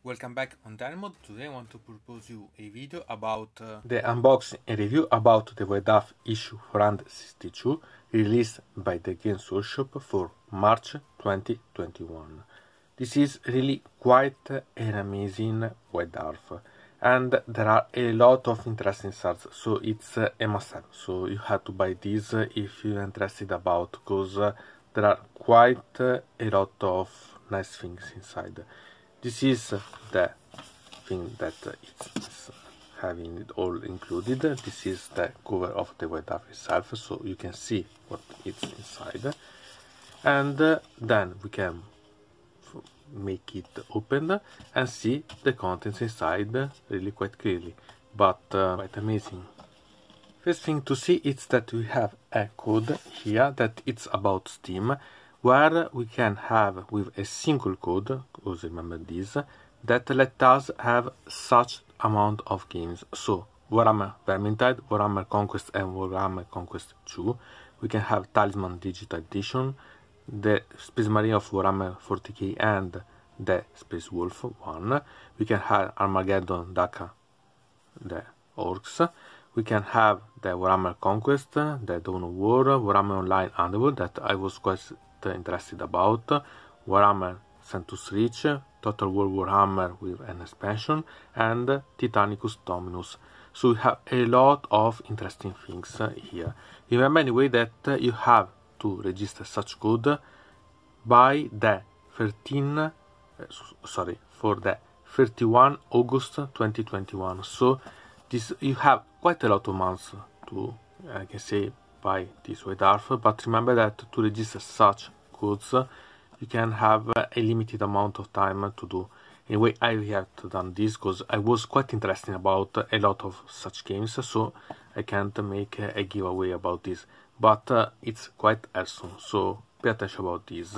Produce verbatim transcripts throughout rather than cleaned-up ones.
Welcome back on Dynamod. Today I want to propose you a video about uh, the unboxing and review about the WebDAV issue four sixty-two released by the Games Workshop for March twenty twenty-one. This is really quite an amazing WebDAV, and there are a lot of interesting cards, so it's a must-have. So you have to buy this if you're interested about, because there are quite a lot of nice things inside. This is the thing that it's having it all included. This is the cover of the WebDAV itself, so you can see what it's inside. And uh, then we can make it open and see the contents inside really quite clearly, but uh, quite amazing. First thing to see is that we have a code here that it's about Steam, where we can have with a single code, because remember this, that let us have such amount of games. So Warhammer Vermintide, Warhammer Conquest and Warhammer Conquest two, we can have Talisman Digital Edition, the Space Marine of Warhammer forty K and the Space Wolf one, we can have Armageddon Daka, the Orcs, we can have the Warhammer Conquest, the Dawn of War, Warhammer Online Underworld that I was quite interested about, Warhammer Centus Reach, Total War Warhammer with an expansion, and Titanicus Dominus. So we have a lot of interesting things here. Remember anyway that you have to register such code by the thirteen, sorry, for the thirty-first August twenty twenty-one. So this, you have quite a lot of months to, I can say, buy this WebDAV, but remember that to register such codes you can have a limited amount of time to do. Anyway, I have done this because I was quite interested about a lot of such games, so I can't make a giveaway about this, but uh, it's quite awesome, so pay attention about this.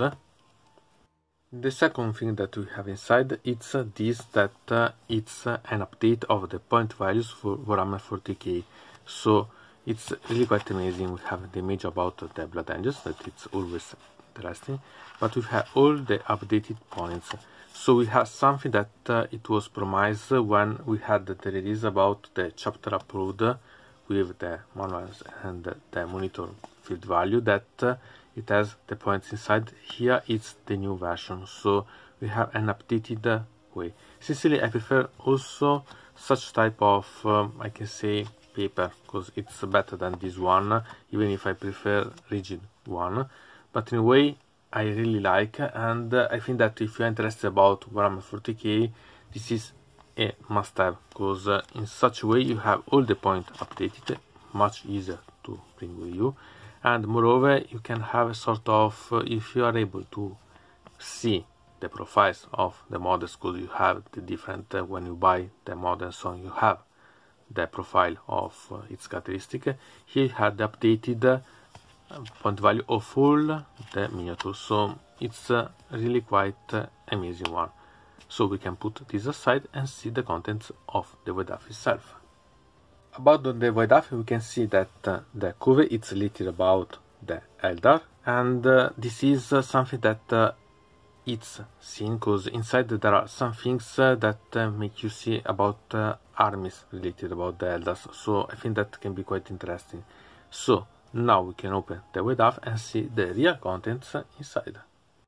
The second thing that we have inside, it's uh, this, that uh, it's uh, an update of the point values for Warhammer forty K. So it's really quite amazing. We have the image about the Blood Angels, that it's always interesting, but we have all the updated points. So we have something that uh, it was promised when we had the release about the chapter upload with the manuals and the monitor field value, that uh, it has the points inside. Here it's the new version, so we have an updated uh, way. Sincerely, I prefer also such type of, um, I can say, paper, because it's better than this one, even if I prefer rigid one. But in a way, I really like, and uh, I think that if you're interested about Warhammer forty K, this is a must-have, because uh, in such a way you have all the points updated, much easier to bring with you, and moreover you can have a sort of, uh, if you are able to see the profiles of the models, because you have the different, uh, when you buy the model, so you have the profile of uh, its characteristic. Here you have the updated uh, point value of all the miniatures, so it's uh, really quite uh, amazing one. So we can put this aside and see the contents of the WebDAV itself. About the WebDAV, we can see that uh, the cover is little about the Eldar, and uh, this is uh, something that uh, it's seen, because inside there are some things uh, that uh, make you see about uh, armies related about the Eldars, so I think that can be quite interesting. So now we can open the WebDAV and see the real contents inside.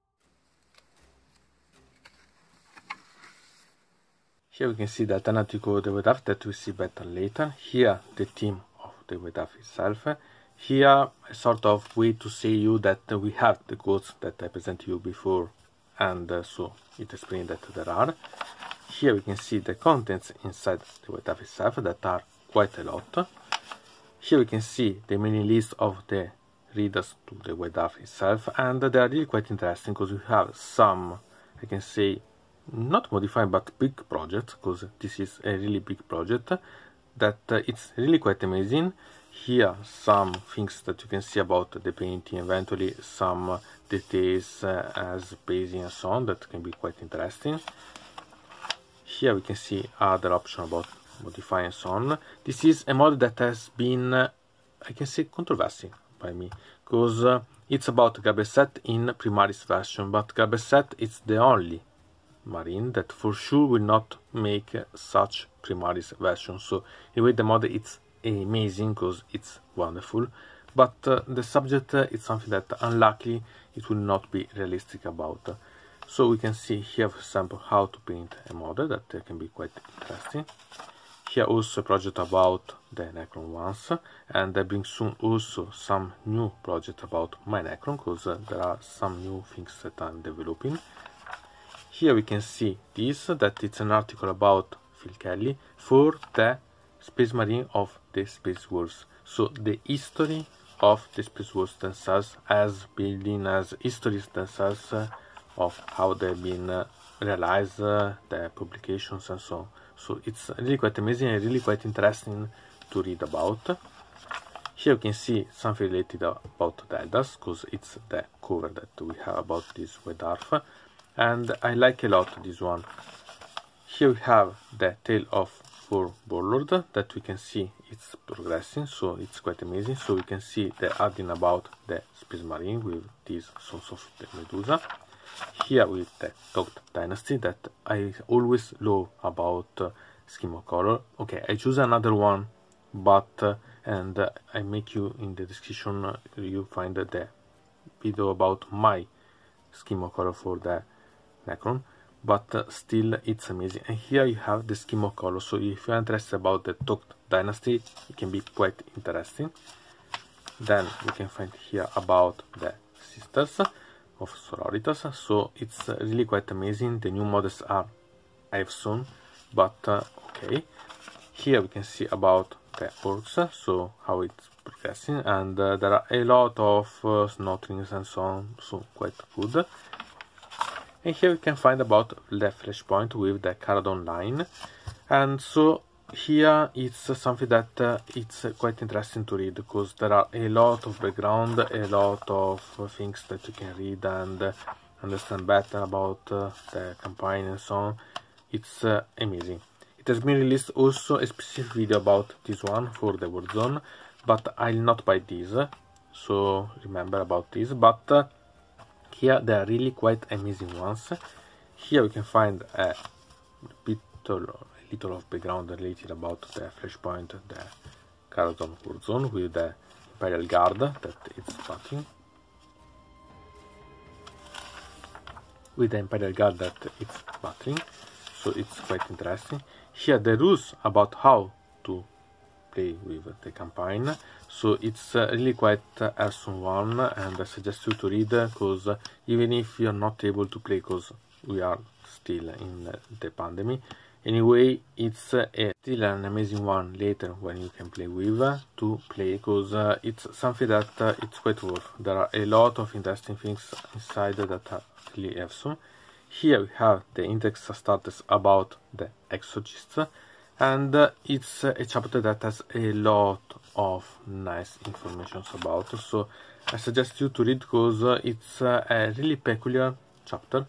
Here we can see the alternative code of the WebDAV that we see better later. Here the theme of the WebDAV itself. Here a sort of way to say you that uh, we have the codes that I presented you before, and uh, so it explains that there are. Here we can see the contents inside the WebDAV itself, that are quite a lot. Here we can see the mailing list of the readers to the WebDAV itself, and they are really quite interesting, because we have some, I can say, not modified but big projects, because this is a really big project that uh, it's really quite amazing. Here some things that you can see about the painting, eventually some uh, details uh, as basing and so on, that can be quite interesting. Here we can see other options about modifying and so on. This is a model that has been, uh, I can say, controversial by me, because uh, it's about Gaberset in Primaris version, but Gaberset is the only Marine that for sure will not make such Primaris version. So anyway, the mod it's amazing because it's wonderful, but uh, the subject uh, is something that unluckily it will not be realistic about. So we can see here, for example, how to paint a model that uh, can be quite interesting. Here also a project about the Necron ones, and there being soon also some new project about my Necron, because uh, there are some new things that I'm developing. Here we can see this, that it's an article about Phil Kelly for the Space Marine of the Space Wolves. So the history of the Space Wolves themselves, as building as histories themselves, uh, of how they've been uh, realized, uh, the publications and so on. So it's really quite amazing and really quite interesting to read about. Here you can see something related about the Eldars, because it's the cover that we have about this White Dwarf, and I like a lot this one. Here we have the Tale of Four Warlord that we can see it's progressing, so it's quite amazing. So we can see the adding about the Space Marine with these Sons of the Medusa. Here with the Toct Dynasty that I always love about uh, Scheme of Color. Okay, I choose another one, but uh, and uh, I make you in the description, uh, you find the video about my Scheme of Color for the Necron, but uh, still it's amazing. And here you have the Scheme of Color, so if you're interested about the Toct Dynasty, it can be quite interesting. Then we can find here about the Sisters of Sororitas, so it's uh, really quite amazing. The new models are Evson, but uh, okay. Here we can see about the Orcs, so how it's progressing, and uh, there are a lot of uh, Snotlings and so on, so quite good. And here we can find about the Flashpoint with the Caradon line, and so here it's uh, something that uh, it's uh, quite interesting to read, because there are a lot of background, a lot of uh, things that you can read and uh, understand better about uh, the campaign and so on. It's uh, amazing. It has been released also a specific video about this one for the Warzone, but I'll not buy this, so remember about this. But uh, here they are really quite amazing ones. Here we can find a bit little of background related about the Flashpoint, the Caradon Warzone with the Imperial Guard that it's fighting. With the Imperial Guard that it's battling, so it's quite interesting. Here the rules about how to play with the campaign, so it's uh, really quite uh, awesome one, and I suggest you to read, because uh, even if you're not able to play, because we are still in uh, the pandemic, anyway, it's uh, a, still an amazing one later when you can play with uh, to play, because uh, it's something that uh, it's quite worth. There are a lot of interesting things inside that are really awesome. Here we have the index starters about the Exorcists, and uh, it's uh, a chapter that has a lot of nice information about, so I suggest you to read, because uh, it's uh, a really peculiar chapter.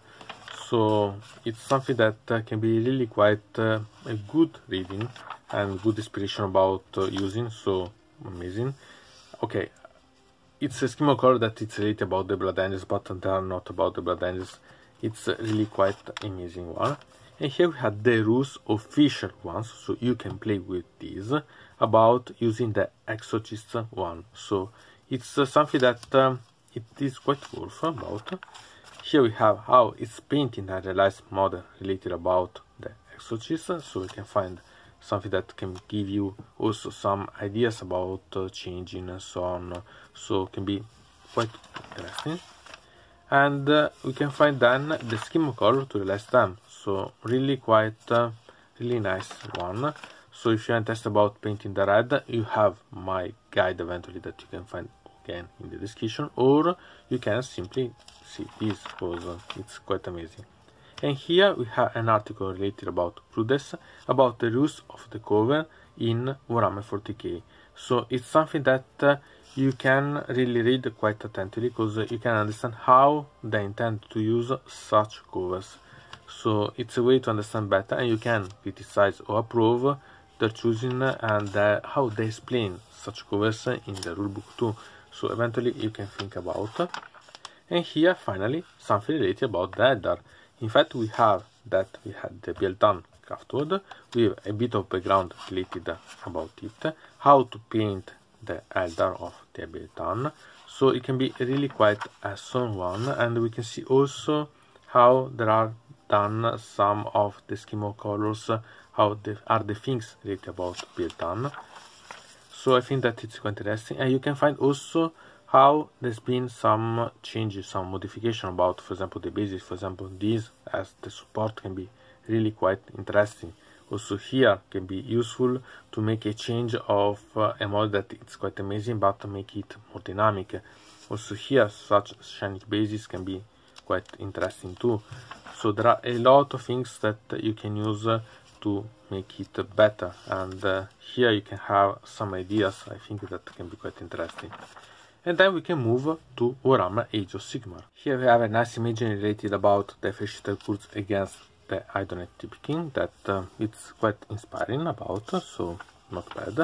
So it's something that uh, can be really quite uh, a good reading and good inspiration about uh, using, so amazing. Okay, it's a Scheme of Color that it's related about the Blood Angels, but they are not about the Blood Angels. It's uh, really quite amazing one. And here we have the rules, official ones, so you can play with these, about using the Exorcist one. So it's uh, something that um, it is quite worth about. Here we have how it's painting and realized model related about the Exorcist, so we can find something that can give you also some ideas about uh, changing and so on, so it can be quite interesting. And uh, we can find then the Scheme of Color to realize them, so really quite uh, really nice one. So if you're interested about painting the red, you have my guide eventually that you can find again in the description, or you can simply see this, because uh, it's quite amazing. And here we have an article related about Crudes, about the rules of the cover in Warhammer forty K. So it's something that uh, you can really read quite attentively, because uh, you can understand how they intend to use such covers. So it's a way to understand better, and you can criticize or approve their choosing and uh, how they explain such covers in the rulebook too. So eventually you can think about. And here finally something related about the Eldar. In fact, we have that we had the built-on craft world with a bit of background related about it, how to paint the Eldar of the built-on. So it can be really quite a strong one, and we can see also how there are done some of the scheme of colors, how the, are the things related about built-on. So I think that it's quite interesting, and you can find also how there's been some changes, some modification about, for example, the bases. For example, these as the support can be really quite interesting. Also here can be useful to make a change of uh, a model that it's quite amazing, but to make it more dynamic. Also here such shiny bases can be quite interesting too. So there are a lot of things that you can use uh, to make it better, and uh, here you can have some ideas I think that can be quite interesting. And then we can move to Warhammer Age of Sigmar. Here we have a nice image related about the Flesh Eater Kurz against the Idoneth Tiefling that uh, it's quite inspiring about, so not bad.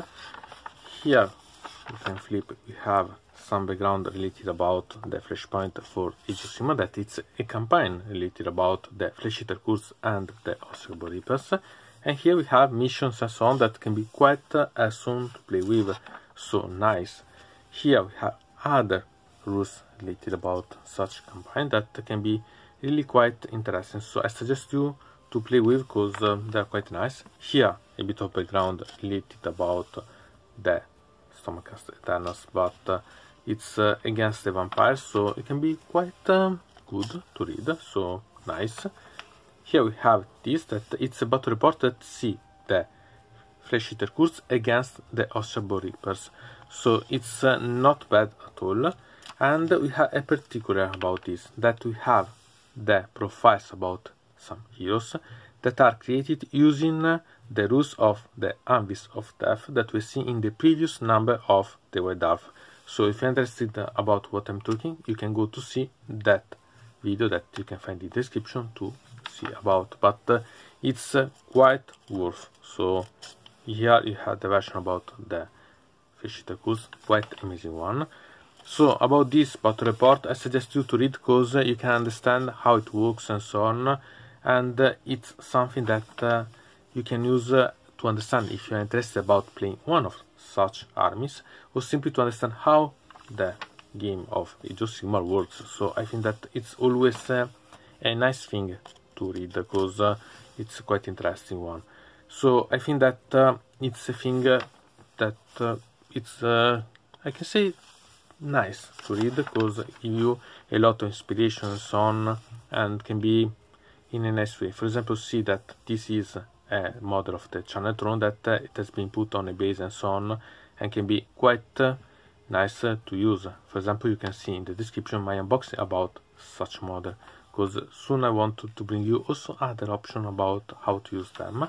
Here you can flip, we have some background related about the Flashpoint for Age of Sigmar, that it's a campaign related about the Flesh Eater Kurz and the Ossibor Reapers. And here we have missions and so on that can be quite uh, soon to play with, so nice. Here we have other rules related about such campaign that can be really quite interesting, so I suggest you to play with because uh, they're quite nice. Here a bit of background related about the Stormcast Eternals, but uh, it's uh, against the vampires, so it can be quite um, good to read, so nice. Here we have this, that it's a battle report that see the Flesh Eater Kurz against the Ossibor Reapers, so it's uh, not bad at all. And we have a particular about this, that we have the profiles about some heroes that are created using uh, the rules of the Anvils of Death that we see in the previous number of the White Dwarf. So if you're interested about what I'm talking, you can go to see that video that you can find in the description to see about, but uh, it's uh, quite worth. So here you have the version about the Flesh Eater Kurz, quite amazing one. So about this battle report I suggest you to read because uh, you can understand how it works and so on, and uh, it's something that uh, you can use uh, to understand if you are interested about playing one of such armies, or simply to understand how the game of Age of Sigmar works. So I think that it's always uh, a nice thing to read because uh, it's quite interesting one. So I think that uh, it's a thing uh, that uh, it's uh, I can say nice to read because it gives you a lot of inspiration and so on, and can be in a nice way. For example, see that this is a model of the Charnel Throne that uh, it has been put on a base and so on, and can be quite uh, nice uh, to use. For example, you can see in the description my unboxing about such model, because soon I want to, to bring you also other options about how to use them.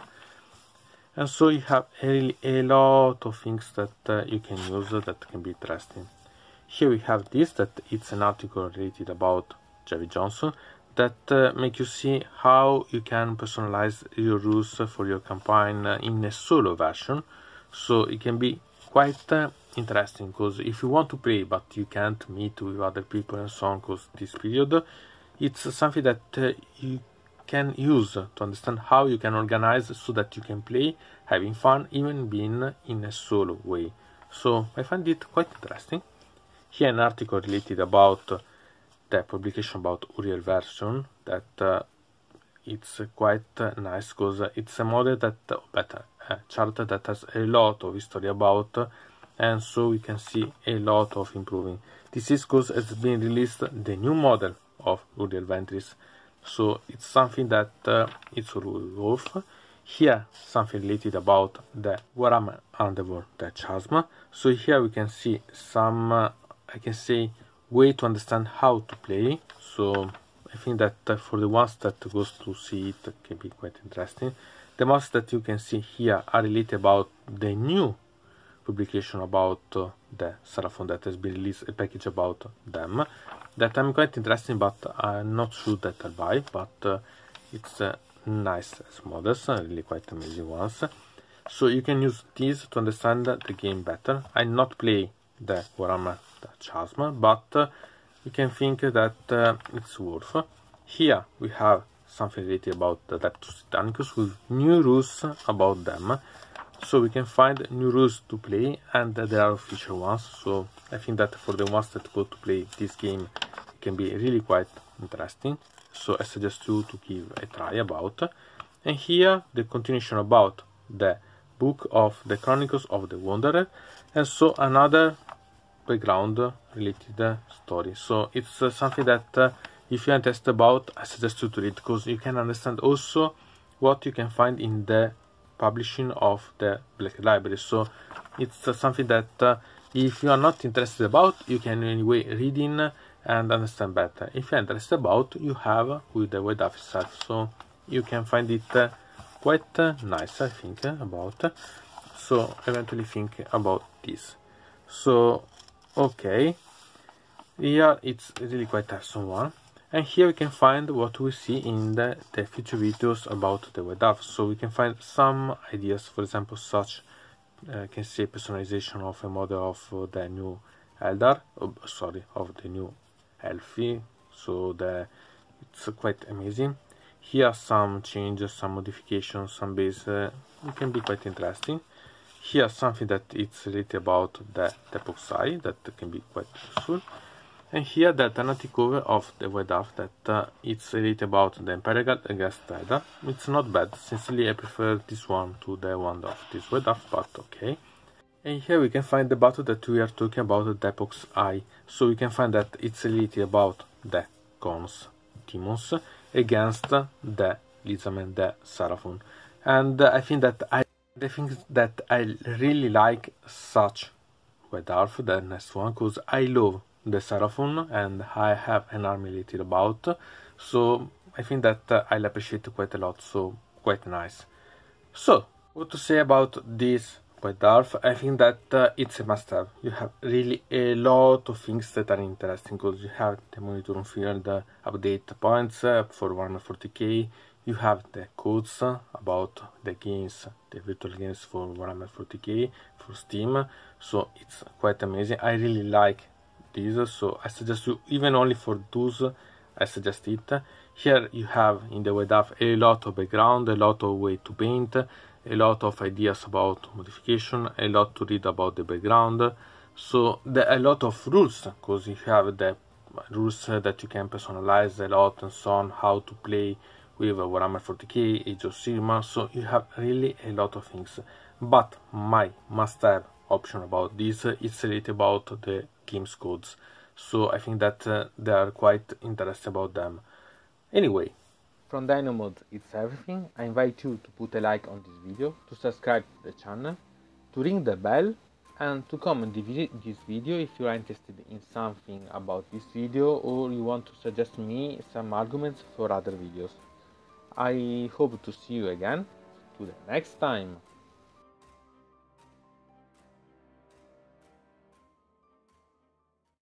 And so you have a, a lot of things that uh, you can use uh, that can be interesting. Here we have this, that it's an article related about Jerry Johnson that uh, make you see how you can personalize your rules for your campaign uh, in a solo version. So it can be quite uh, interesting, because if you want to play but you can't meet with other people and so on, because this period, it's something that uh, you can use to understand how you can organize so that you can play having fun even being in a solo way. So I find it quite interesting. Here an article related about uh, the publication about Uriel version that uh, it's uh, quite uh, nice, because uh, it's a model that uh, better a chart that has a lot of history about, uh, and so we can see a lot of improving. This is because it's been released the new model of Uriel Ventris, so it's something that uh, it's worth. Here something related about the Warhammer Underworld, the Chasm. So here we can see some uh, I can say way to understand how to play. So I think that uh, for the ones that goes to see it can be quite interesting. The most that you can see here are related about the new publication about uh, the Seraphon that has been released, a package about them that I'm quite interested, but I'm not sure that I'll buy, but uh, it's uh, nice as models, uh, really quite amazing ones. So you can use these to understand the game better. I not play the Warhammer the Chasm, but uh, you can think that uh, it's worth. Here we have something related about the Adeptus Titanicus with new rules about them. So we can find new rules to play, and there are official ones. So I think that for the ones that go to play this game, it can be really quite interesting. So I suggest you to give a try about. And here the continuation about the book of the Chronicles of the Wanderer, and so another background related story. So it's uh, something that uh, if you are interested about, I suggest you to read, because you can understand also what you can find in the publishing of the Black Library. So it's uh, something that uh, if you are not interested about, you can anyway read in and understand better. If you are interested about, you have with the White Dwarf itself, so you can find it uh, quite uh, nice, I think, uh, about. So eventually think about this. So okay, here it's really quite awesome one. And here we can find what we see in the, the future videos about the White Dwarf. So we can find some ideas, for example, such uh, can say personalization of a model of uh, the new Eldar, oh, sorry, of the new Elfie. So the it's uh, quite amazing. Here some changes, some modifications, some base. Uh, it can be quite interesting. Here something that it's related about the Epoxy that can be quite useful. And here the alternative cover of the White Dwarf that uh, it's related about the Imperial Guard against Eldar. It's not bad, sincerely I prefer this one to the one of this White Dwarf, but okay. And here we can find the battle that we are talking about, the Epoch's Eye. So we can find that it's related about the Khorne's demons against the Lizamen, the Seraphon. And uh, I think that I the thing that I really like such White Dwarf, the next one, because I love the Seraphon and I have an army related about, so I think that uh, I'll appreciate quite a lot, so quite nice. So what to say about this White Dwarf? I think that uh, it's a must-have. You have really a lot of things that are interesting, because you have the monitor on field, the update points uh, for one forty K, you have the codes uh, about the games, the virtual games for one forty K for Steam, so it's quite amazing. I really like this, so I suggest you, even only for those, I suggest it. Here you have in the White Dwarf a lot of background, a lot of way to paint, a lot of ideas about modification, a lot to read about the background, so there are a lot of rules, because you have the rules that you can personalize a lot and so on, how to play with Warhammer forty K, Age of Sigmar, so you have really a lot of things. But my must-have option about this is related about the games codes, so I think that uh, they are quite interested about them. Anyway, from Dynamod it's everything. I invite you to put a like on this video, to subscribe to the channel, to ring the bell, and to comment this video if you are interested in something about this video, or you want to suggest me some arguments for other videos. I hope to see you again to the next time.